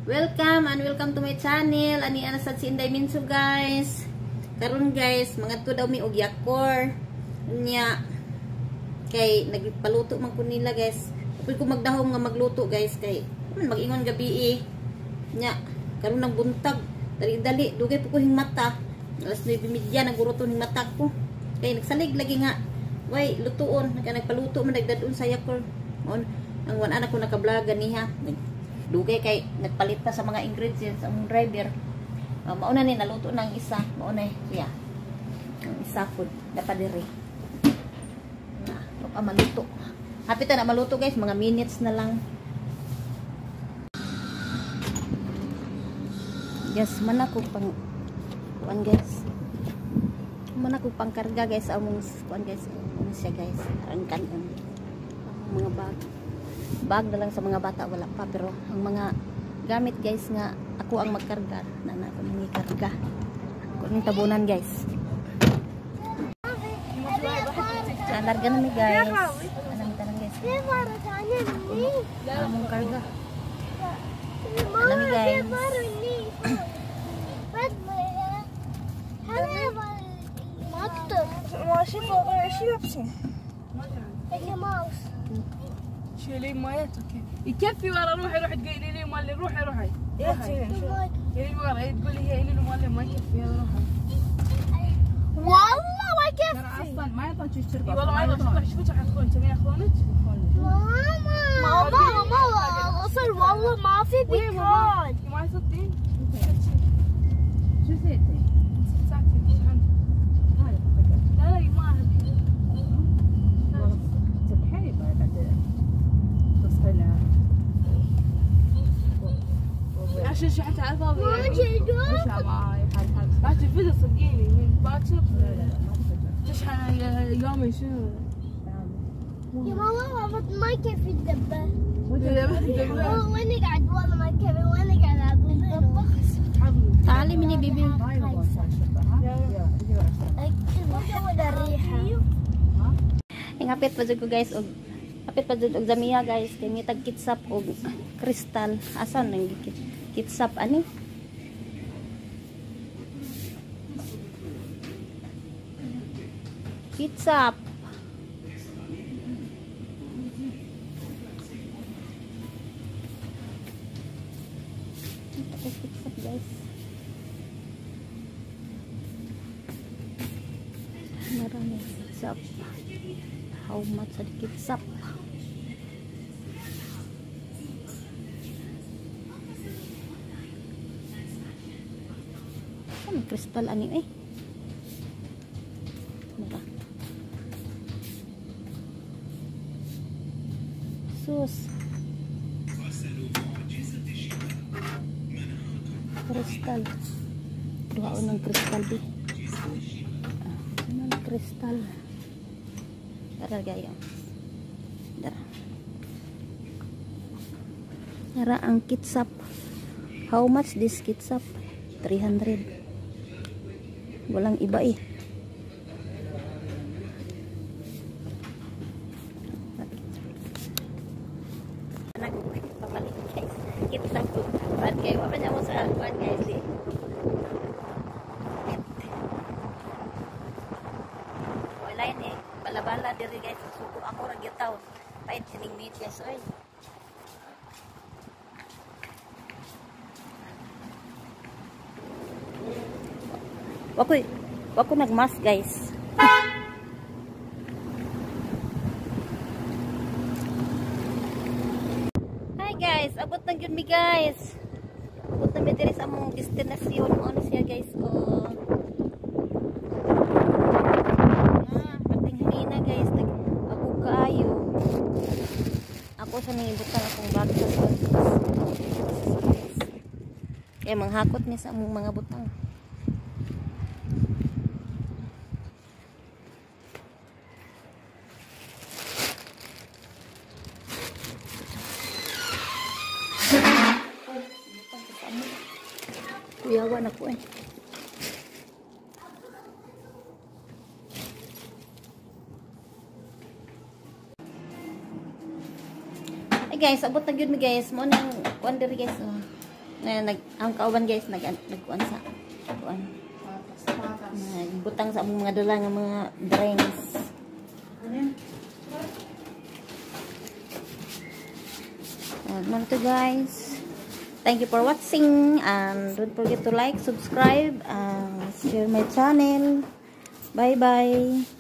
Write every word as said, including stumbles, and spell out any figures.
Welcome and welcome to my channel. Ani ana sad si Inday Minso guys. Karon guys, mga to daw mi og yakor. Nya kay nagpaluto man ko nila guys. Kapag ko magdahom nga magluto guys kay mag-ingon gabi eh. Nya karon nang buntag. Dali-dali dugay po ko hing mata. Alas nueve thirty naguruton hing mata ko. Kay nagsalig lagi nga. Way lutuon, kay nagpaluto man nagdadun sa yakor. On ang wan anak ko naka-vlog ganiha. Dugay kay nagpalit pa sa mga ingredients ang driver. Uh, mauna ni naluto ng isa, mauna siya. Ang isa food dapat diri. Na, pa maluto. Hapit na maluto guys, mga minutes na lang. Yes, man ako pang kuan guys. Man ako pang karga guys among kuan guys. Ano siya guys? Ang kanon. Mga bag. Bag na lang sa mga bata wala pa, pero ang mga gamit guys nga ako ang magkarga na na ako nang ikarga ako ng tabunan guys. Larga na mi guys, anong tanong guys among karga ano mi guys. شيلي مايات اوكي يكفي ورا روحي روحي تقولي لي مالي روحي روحي يلي ورا تقول لي هي لي مالي ما يكفي روحي والله ما يكفي اصلا ما يعطونك الشركه والله ما يعطونك شو تاخذون تبي ياخذونك ماما ماما ماما غسل والله ما في بيكون ما يصدقين شو زيتي ساكتي ايش عندك لا لا ما تبحي بعد عشان شو حتى على الفاضي مش معاي حال حال لا تنفذ صدقيني من باكر تشحن يومي شنو يا ماما ما يكفي الدبه الدبه وين قاعد والله ما يكفي وين قاعد اطبخ تعالي مني بيبي الريحه ingapit pa jud ko guys og apit pa jud og Zamiya guys kay mi tag kitsap og kristal asan nang kitsap ani kitsap kitsap guys marami kitsap. How much sa kitsap? Ano kristal ani eh? Mara. Sus. Kristal. Duhaon ng kristal di. Ano ng kristal? Tara gayo. Tara. Tara ang kitsap. How much this kitsap? three hundred. Walang iba eh. Anak ko papalik guys. Kitsap ko. Pan kayo pa niya mo sa pan guys eh. Wala yun eh. Bala-bala diri guys, suko ako ra gitaw. Pait sining meat guys oy. Wako wako nagmas guys. Hi guys, abot na gyud mi guys. Abot na mi diri sa among destinasyon mo ano siya guys oh. Ako sa nangibutan akong bag sa kaya manghakot niya sa among mga butang. Kuyawan ako eh. Guys, abot na gyud mi guys mo nang wonder guys oh. Eh, nag ang kauban guys nag nagkuan sa kuan. Nagbutang sa among mga dala nga mga drinks. Uh, to guys. Thank you for watching and don't forget to like, subscribe, and share my channel. Bye bye.